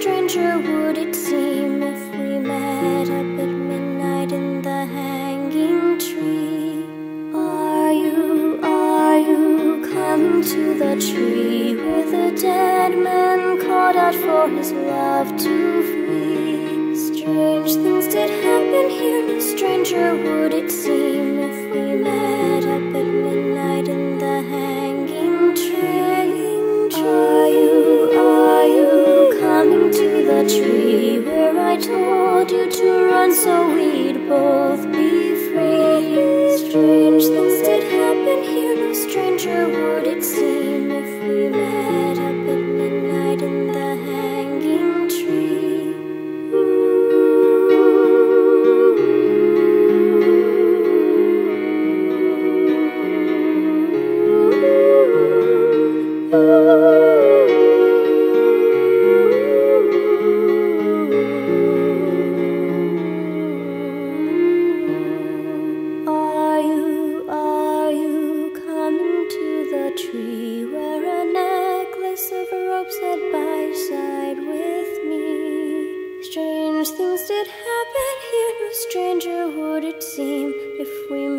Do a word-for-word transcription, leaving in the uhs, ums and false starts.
stranger would it seem if we met up at midnight in the hanging tree? Are you, are you coming to the tree where the dead man called out for his love to flee? Strange things did happen here, no stranger would it seem if we met up at midnight in the hanging tree. Are you, are you coming to the tree where I told you to run so we'd both be free? Strange things did happen here, no stranger would it seem if we met up at midnight in the hanging tree. Are you, are you coming to the tree where a necklace of ropes sat by side with me? Strange things did happen here, no stranger would it seem if we